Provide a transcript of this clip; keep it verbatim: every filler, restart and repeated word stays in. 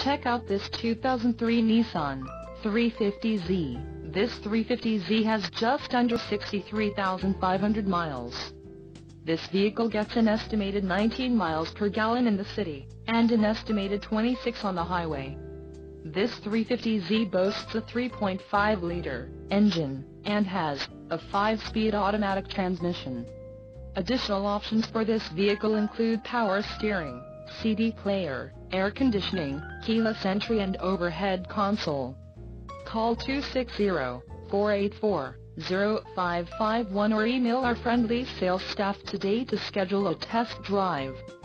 Check out this two thousand three Nissan three fifty Z. This three fifty Z has just under sixty-three thousand five hundred miles. This vehicle gets an estimated nineteen miles per gallon in the city, and an estimated twenty-six on the highway. This three fifty Z boasts a three point five liter engine, and has a five-speed automatic transmission. Additional options for this vehicle include power steering, C D player, air conditioning, keyless entry and overhead console. Call two six zero, four eight four, zero five five one or email our friendly sales staff today to schedule a test drive.